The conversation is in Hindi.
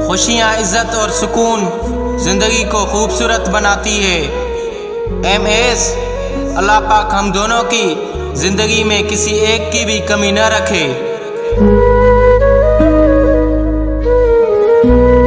खुशियाँ, इज्जत और सुकून ज़िंदगी को खूबसूरत बनाती है। MS अल्लाह पाक हम दोनों की ज़िंदगी में किसी एक की भी कमी न रखे।